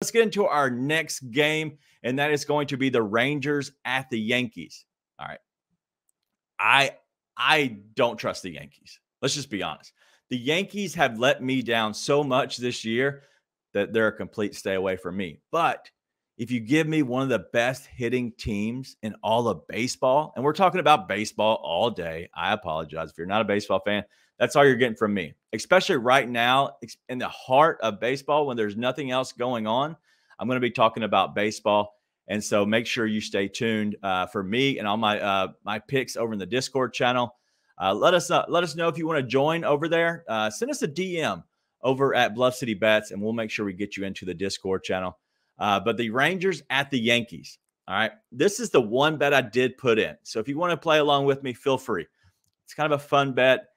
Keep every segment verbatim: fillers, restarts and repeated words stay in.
let's get into our next game, and that is going to be the Rangers at the Yankees. All right. I I don't trust the Yankees. Let's just be honest. The Yankees have let me down so much this year that they're a complete stay away from me. But if you give me one of the best hitting teams in all of baseball, and we're talking about baseball all day, I apologize. If you're not a baseball fan, that's all you're getting from me, especially right now in the heart of baseball when there's nothing else going on. I'm going to be talking about baseball. And so make sure you stay tuned uh, for me and all my uh, my picks over in the Discord channel. Uh, let us uh, let us know if you want to join over there. Uh, send us a D M over at Bluff City Bets, and we'll make sure we get you into the Discord channel. Uh, but the Rangers at the Yankees. All right, this is the one bet I did put in. So if you want to play along with me, feel free. It's kind of a fun bet.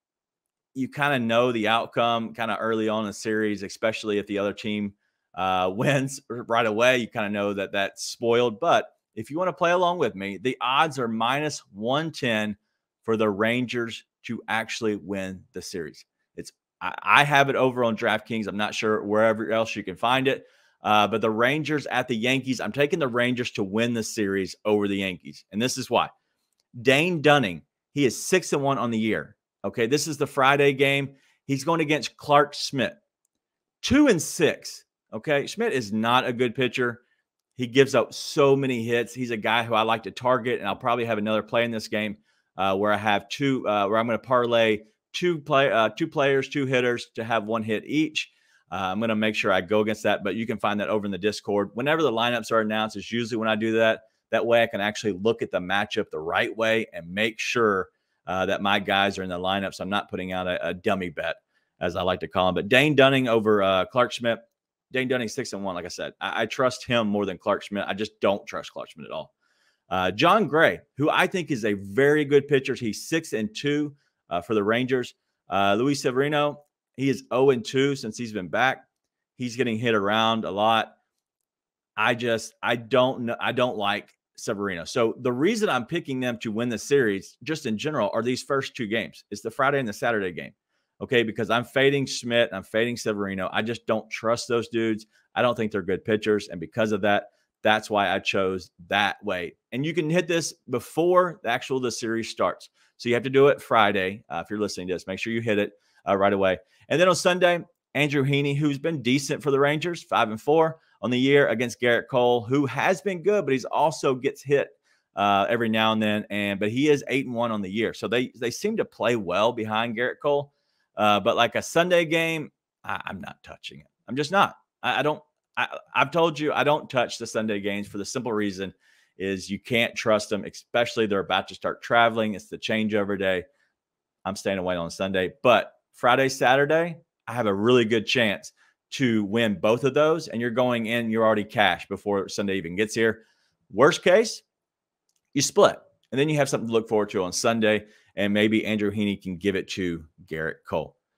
You kind of know the outcome kind of early on in the series, especially if the other team uh, wins right away. You kind of know that that's spoiled. But if you want to play along with me, the odds are minus one ten for the Rangers to actually win the series. It's I, I have it over on DraftKings. I'm not sure wherever else you can find it. Uh, but the Rangers at the Yankees, I'm taking the Rangers to win the series over the Yankees. And this is why. Dane Dunning, he is six and one on the year. Okay, this is the Friday game. He's going against Clark Schmidt. Two and six. Okay, Schmidt is not a good pitcher. He gives up so many hits. He's a guy who I like to target, and I'll probably have another play in this game uh, where I have two, uh, where I'm going to parlay two play, uh, two players, two hitters to have one hit each. Uh, I'm going to make sure I go against that, but you can find that over in the Discord. Whenever the lineups are announced, it's usually when I do that. That way I can actually look at the matchup the right way and make sure uh, that my guys are in the lineup. So I'm not putting out a, a dummy bet, as I like to call him. But Dane Dunning over uh, Clark Schmidt. Dane Dunning six and one. Like I said, I, I trust him more than Clark Schmidt. I just don't trust Clark Schmidt at all. Uh, John Gray, who I think is a very good pitcher. He's six and two uh, for the Rangers. Uh, Luis Severino, he is zero and two since he's been back. He's getting hit around a lot. I just, I don't know. I don't like Severino. So the reason I'm picking them to win the series, just in general, are these first two games. It's the Friday and the Saturday game. Okay, because I'm fading Schmidt, I'm fading Severino. I just don't trust those dudes. I don't think they're good pitchers. And because of that, that's why I chose that way. And you can hit this before the actual the series starts. So you have to do it Friday. Uh, if you're listening to this, make sure you hit it uh, right away. And then on Sunday, Andrew Heaney, who's been decent for the Rangers, five and four on the year against Garrett Cole, who has been good, but he's also gets hit uh, every now and then. And but he is eight and one on the year. So they they seem to play well behind Garrett Cole. Uh, but like a Sunday game, I, I'm not touching it. I'm just not. I, I don't. I, I've told you I don't touch the Sunday games for the simple reason is you can't trust them, especially they're about to start traveling. It's the changeover day. I'm staying away on Sunday. But Friday, Saturday, I have a really good chance to win both of those. And you're going in, you're already cash before Sunday even gets here. Worst case, you split. And then you have something to look forward to on Sunday. And maybe Andrew Heaney can give it to Garrett Cole.